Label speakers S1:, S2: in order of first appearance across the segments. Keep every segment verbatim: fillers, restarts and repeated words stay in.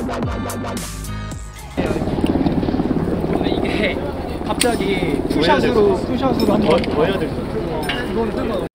S1: 근데 이게 갑자기 투샷으로 투샷으로 한 번 더 해야 될 것 같아요. 이거는 쓸만해.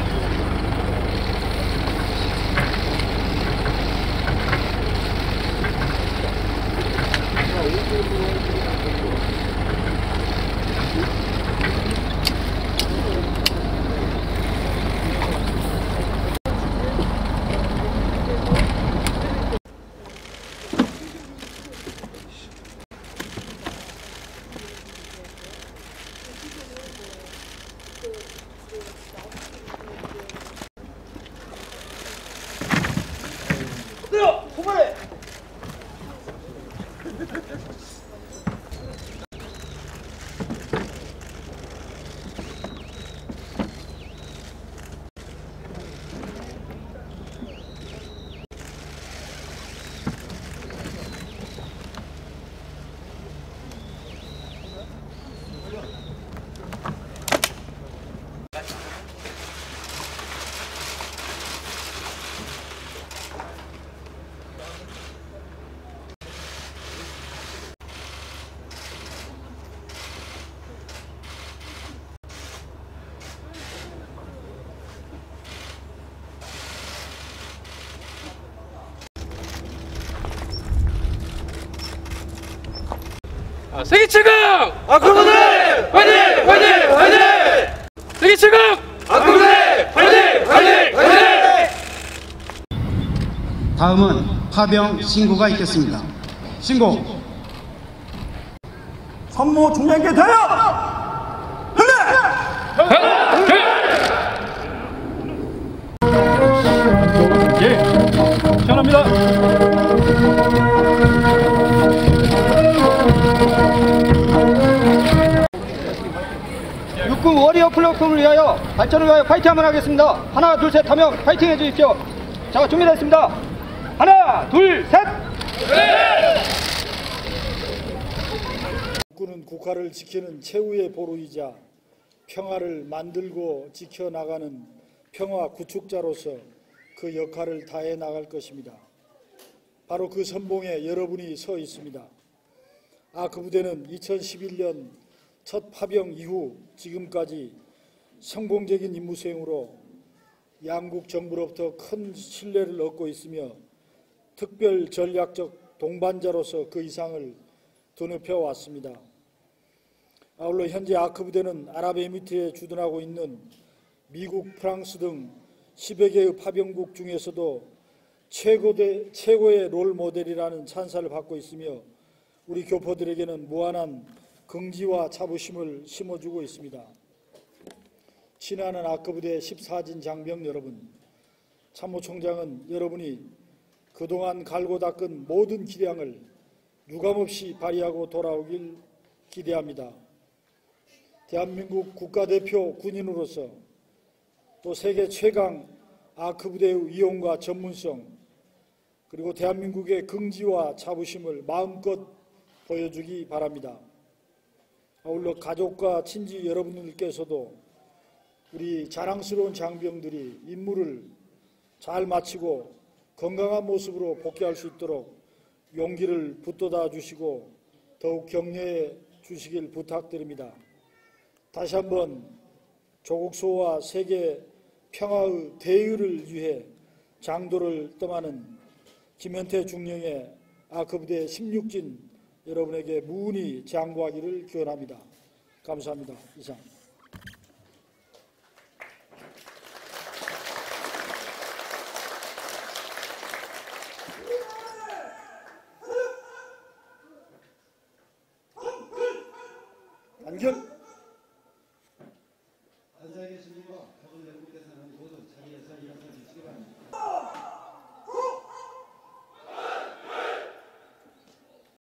S2: 아, 세계 최강! 아크부대! 화이팅! 화이팅! 화이팅! 세계 최강! 아크부대! 화이팅! 화이팅! 화이팅!
S3: 다음은 파병 신고가 있겠습니다. 신고!
S4: 선모 중량계 대여! 흥래!
S2: 하나! 둘!
S1: 예! 시원합니다! 육군 워리어 플랫폼을 위하여 발전을 위하여 파이팅 한번 하겠습니다. 하나 둘 셋 하면 파이팅 해주십시오. 자, 준비됐습니다. 하나 둘 셋.
S5: 국군은 국가를 지키는 최후의 보루이자 평화를 만들고 지켜나가는 평화 구축자로서 그 역할을 다해 나갈 것입니다. 바로 그 선봉에 여러분이 서 있습니다. 아크부대는 이천십일 년 첫 파병 이후 지금까지 성공적인 임무 수행으로 양국 정부로부터 큰 신뢰를 얻고 있으며 특별 전략적 동반자로서 그 이상을 드높여 왔습니다. 아울러 현재 아크부대는 아랍에미리트에 주둔하고 있는 미국, 프랑스 등 십여 개의 파병국 중에서도 최고대, 최고의 롤 모델이라는 찬사를 받고 있으며 우리 교포들에게는 무한한 긍지와 자부심을 심어주고 있습니다. 친애하는 아크부대 십사 진 장병 여러분, 참모총장은 여러분이 그동안 갈고 닦은 모든 기량을 유감없이 발휘하고 돌아오길 기대합니다. 대한민국 국가대표 군인으로서 또 세계 최강 아크부대의 위용과 전문성 그리고 대한민국의 긍지와 자부심을 마음껏 보여주기 바랍니다. 아울러 가족과 친지 여러분들께서도 우리 자랑스러운 장병들이 임무를 잘 마치고 건강한 모습으로 복귀할 수 있도록 용기를 북돋아 주시고 더욱 격려해 주시길 부탁드립니다. 다시 한번 조국 수호와 세계 평화의 대의를 위해 장도를 떠나는 김현태 중령의 아크부대 십육 진 여러분에게 무은히 장구하기를 기원합니다. 감사합니다. 이상. 안결.